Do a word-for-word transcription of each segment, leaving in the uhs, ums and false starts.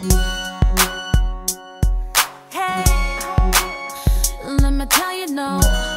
Hey, let me tell you no.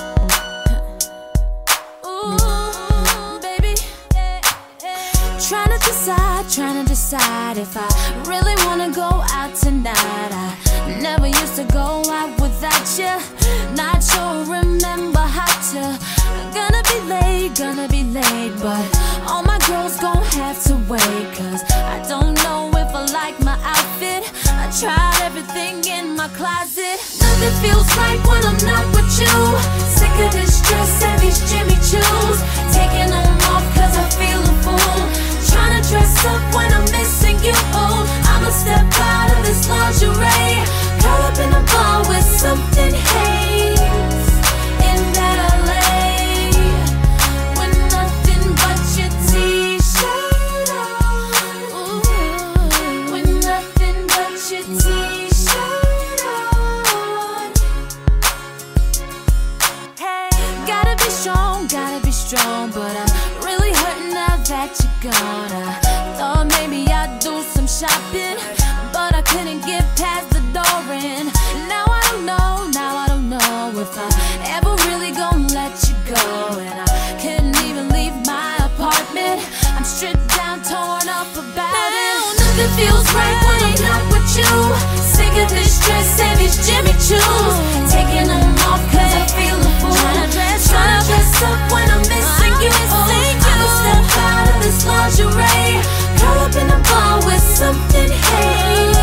Ooh, baby. Trying to decide, trying to decide if I really wanna go out tonight. I never used to go out without you. Not sure, remember how to. Gonna be late, gonna be late, but all my girls gon' have to wait. Cause I don't know if I like my outfit. I tried everything in my closet. Nothing feels right when I'm not with you. Sick of this dress and these Jimmy Choos. Taking them off cause I feel a fool. Trying to dress up when I'm missing you. I'ma step out of this lingerie. Curl up in a bar with something haze in that L A, with nothing but your t-shirt on. Ooh, with nothing but your t-shirt on. Hey, gotta be strong, gotta be strong, but I'm really hurting now that you're gone. I thought maybe I'd do some shopping, but I couldn't get past the door. And now I don't know, now I don't know if I ever really gonna let you go. And I couldn't even leave my apartment. I'm stripped down, torn up about now, it. Nothing feels right when I'm not with you. Sick of this dress and these Jimmy Choos. Taking them off cause I feel a fool. Tryna dress, tryna dress up when I'm missing you. I'ma step out of this lingerie. Curl up in a bar with something haze